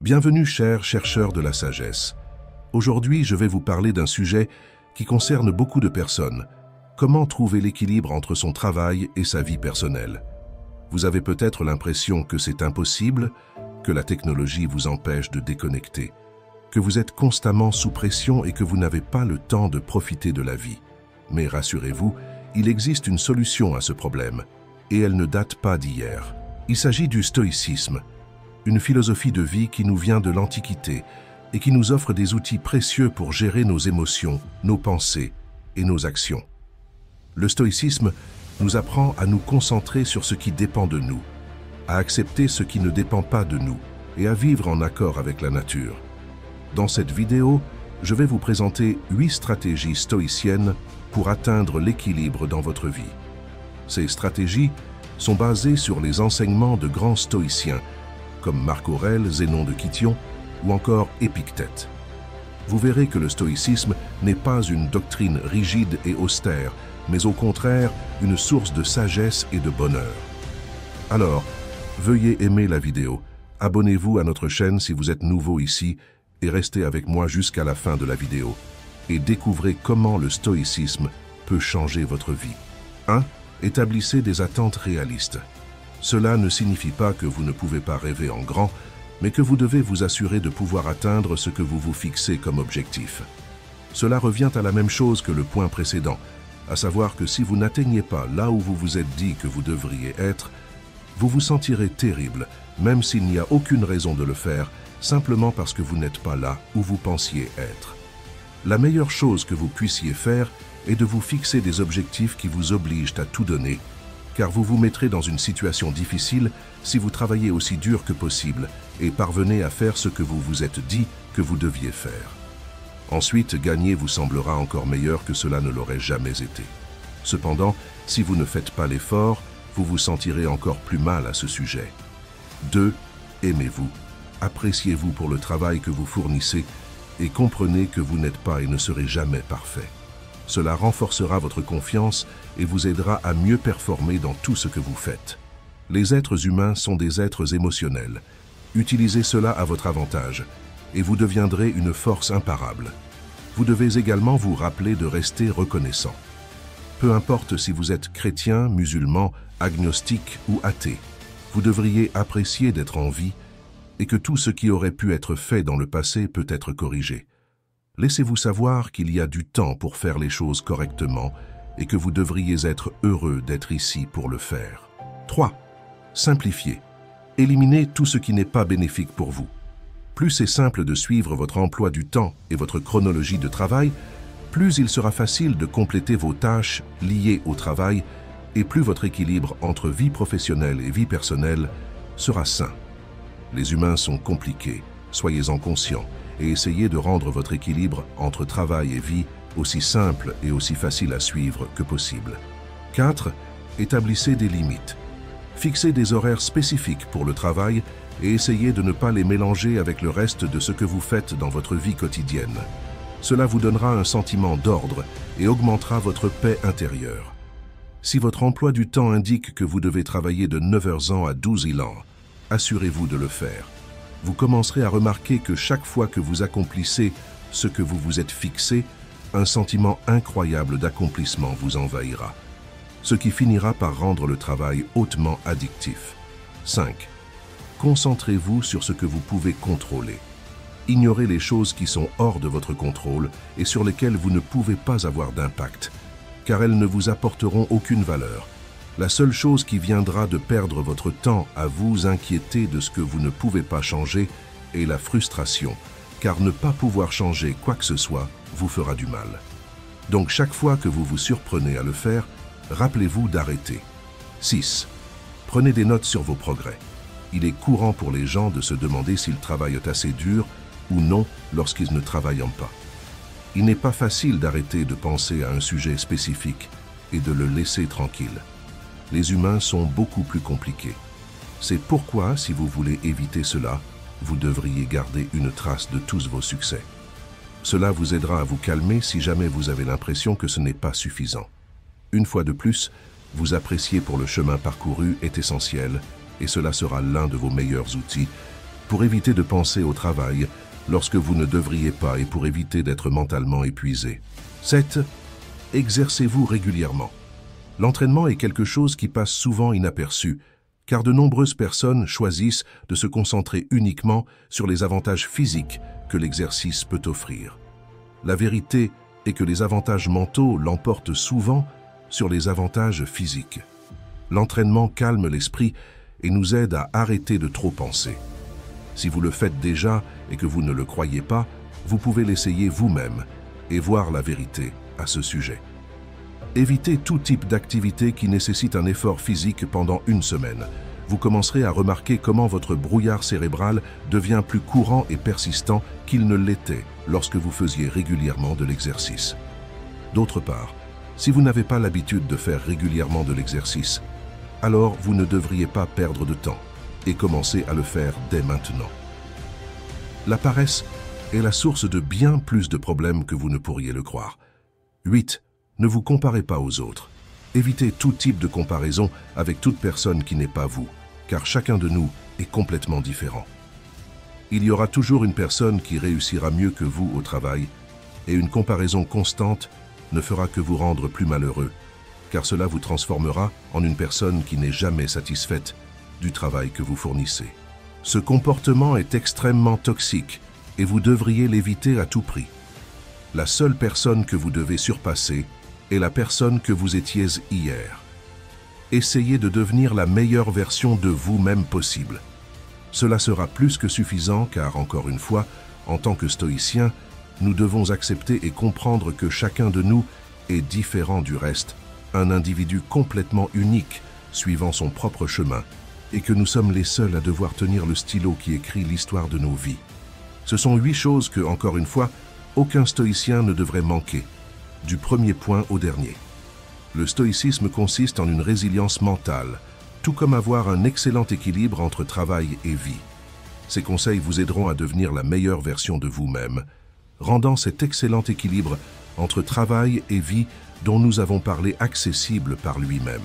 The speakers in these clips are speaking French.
Bienvenue chers chercheurs de la sagesse. Aujourd'hui, je vais vous parler d'un sujet qui concerne beaucoup de personnes. Comment trouver l'équilibre entre son travail et sa vie personnelle? Vous avez peut-être l'impression que c'est impossible, que la technologie vous empêche de déconnecter, que vous êtes constamment sous pression et que vous n'avez pas le temps de profiter de la vie. Mais rassurez-vous, il existe une solution à ce problème, et elle ne date pas d'hier. Il s'agit du stoïcisme, une philosophie de vie qui nous vient de l'Antiquité et qui nous offre des outils précieux pour gérer nos émotions, nos pensées et nos actions. Le stoïcisme nous apprend à nous concentrer sur ce qui dépend de nous, à accepter ce qui ne dépend pas de nous et à vivre en accord avec la nature. Dans cette vidéo, je vais vous présenter 8 stratégies stoïciennes pour atteindre l'équilibre dans votre vie. Ces stratégies sont basées sur les enseignements de grands stoïciens comme Marc Aurèle, Zénon de Kition ou encore Épictète. Vous verrez que le stoïcisme n'est pas une doctrine rigide et austère, mais au contraire une source de sagesse et de bonheur. Alors, veuillez aimer la vidéo, abonnez-vous à notre chaîne si vous êtes nouveau ici et restez avec moi jusqu'à la fin de la vidéo et découvrez comment le stoïcisme peut changer votre vie. 1. Établissez des attentes réalistes. Cela ne signifie pas que vous ne pouvez pas rêver en grand, mais que vous devez vous assurer de pouvoir atteindre ce que vous vous fixez comme objectif. Cela revient à la même chose que le point précédent, à savoir que si vous n'atteignez pas là où vous vous êtes dit que vous devriez être, vous vous sentirez terrible, même s'il n'y a aucune raison de le faire, simplement parce que vous n'êtes pas là où vous pensiez être. La meilleure chose que vous puissiez faire est de vous fixer des objectifs qui vous obligent à tout donner, car vous vous mettrez dans une situation difficile si vous travaillez aussi dur que possible et parvenez à faire ce que vous vous êtes dit que vous deviez faire. Ensuite, gagner vous semblera encore meilleur que cela ne l'aurait jamais été. Cependant, si vous ne faites pas l'effort, vous vous sentirez encore plus mal à ce sujet. 2. Aimez-vous. Appréciez-vous pour le travail que vous fournissez et comprenez que vous n'êtes pas et ne serez jamais parfait. Cela renforcera votre confiance et vous aidera à mieux performer dans tout ce que vous faites. Les êtres humains sont des êtres émotionnels. Utilisez cela à votre avantage et vous deviendrez une force imparable. Vous devez également vous rappeler de rester reconnaissant. Peu importe si vous êtes chrétien, musulman, agnostique ou athée, vous devriez apprécier d'être en vie et que tout ce qui aurait pu être fait dans le passé peut être corrigé. Laissez-vous savoir qu'il y a du temps pour faire les choses correctement et que vous devriez être heureux d'être ici pour le faire. 3. Simplifiez. Éliminez tout ce qui n'est pas bénéfique pour vous. Plus c'est simple de suivre votre emploi du temps et votre chronologie de travail, plus il sera facile de compléter vos tâches liées au travail et plus votre équilibre entre vie professionnelle et vie personnelle sera sain. Les humains sont compliqués, soyez-en conscients, et essayez de rendre votre équilibre entre travail et vie aussi simple et aussi facile à suivre que possible. 4. Établissez des limites. Fixez des horaires spécifiques pour le travail et essayez de ne pas les mélanger avec le reste de ce que vous faites dans votre vie quotidienne. Cela vous donnera un sentiment d'ordre et augmentera votre paix intérieure. Si votre emploi du temps indique que vous devez travailler de 9h à 12h, assurez-vous de le faire. Vous commencerez à remarquer que chaque fois que vous accomplissez ce que vous vous êtes fixé, un sentiment incroyable d'accomplissement vous envahira, ce qui finira par rendre le travail hautement addictif. 5. Concentrez-vous sur ce que vous pouvez contrôler. Ignorez les choses qui sont hors de votre contrôle et sur lesquelles vous ne pouvez pas avoir d'impact, car elles ne vous apporteront aucune valeur. La seule chose qui viendra de perdre votre temps à vous inquiéter de ce que vous ne pouvez pas changer est la frustration, car ne pas pouvoir changer quoi que ce soit vous fera du mal. Donc chaque fois que vous vous surprenez à le faire, rappelez-vous d'arrêter. 6. Prenez des notes sur vos progrès. Il est courant pour les gens de se demander s'ils travaillent assez dur ou non lorsqu'ils ne travaillent pas. Il n'est pas facile d'arrêter de penser à un sujet spécifique et de le laisser tranquille. Les humains sont beaucoup plus compliqués. C'est pourquoi, si vous voulez éviter cela, vous devriez garder une trace de tous vos succès. Cela vous aidera à vous calmer si jamais vous avez l'impression que ce n'est pas suffisant. Une fois de plus, vous apprécier pour le chemin parcouru est essentiel et cela sera l'un de vos meilleurs outils pour éviter de penser au travail lorsque vous ne devriez pas et pour éviter d'être mentalement épuisé. 7. Exercez-vous régulièrement. L'entraînement est quelque chose qui passe souvent inaperçu, car de nombreuses personnes choisissent de se concentrer uniquement sur les avantages physiques que l'exercice peut offrir. La vérité est que les avantages mentaux l'emportent souvent sur les avantages physiques. L'entraînement calme l'esprit et nous aide à arrêter de trop penser. Si vous le faites déjà et que vous ne le croyez pas, vous pouvez l'essayer vous-même et voir la vérité à ce sujet. Évitez tout type d'activité qui nécessite un effort physique pendant une semaine. Vous commencerez à remarquer comment votre brouillard cérébral devient plus courant et persistant qu'il ne l'était lorsque vous faisiez régulièrement de l'exercice. D'autre part, si vous n'avez pas l'habitude de faire régulièrement de l'exercice, alors vous ne devriez pas perdre de temps et commencer à le faire dès maintenant. La paresse est la source de bien plus de problèmes que vous ne pourriez le croire. 8. Ne vous comparez pas aux autres. Évitez tout type de comparaison avec toute personne qui n'est pas vous, car chacun de nous est complètement différent. Il y aura toujours une personne qui réussira mieux que vous au travail, et une comparaison constante ne fera que vous rendre plus malheureux, car cela vous transformera en une personne qui n'est jamais satisfaite du travail que vous fournissez. Ce comportement est extrêmement toxique et vous devriez l'éviter à tout prix. La seule personne que vous devez surpasser est la personne que vous étiez hier. Essayez de devenir la meilleure version de vous-même possible. Cela sera plus que suffisant car, encore une fois, en tant que stoïciens, nous devons accepter et comprendre que chacun de nous est différent du reste, un individu complètement unique, suivant son propre chemin, et que nous sommes les seuls à devoir tenir le stylo qui écrit l'histoire de nos vies. Ce sont 8 choses que, encore une fois, aucun stoïcien ne devrait manquer, du premier point au dernier. Le stoïcisme consiste en une résilience mentale, tout comme avoir un excellent équilibre entre travail et vie. Ces conseils vous aideront à devenir la meilleure version de vous-même, rendant cet excellent équilibre entre travail et vie dont nous avons parlé accessible par lui-même.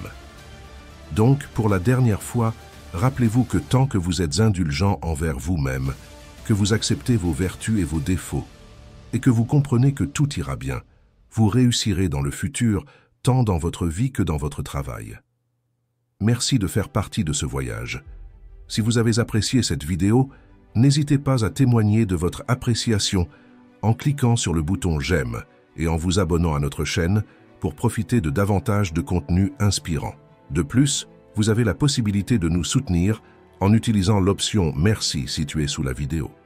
Donc, pour la dernière fois, rappelez-vous que tant que vous êtes indulgent envers vous-même, que vous acceptez vos vertus et vos défauts, et que vous comprenez que tout ira bien, vous réussirez dans le futur, tant dans votre vie que dans votre travail. Merci de faire partie de ce voyage. Si vous avez apprécié cette vidéo, n'hésitez pas à témoigner de votre appréciation en cliquant sur le bouton « J'aime » et en vous abonnant à notre chaîne pour profiter de davantage de contenus inspirants. De plus, vous avez la possibilité de nous soutenir en utilisant l'option « Merci » située sous la vidéo.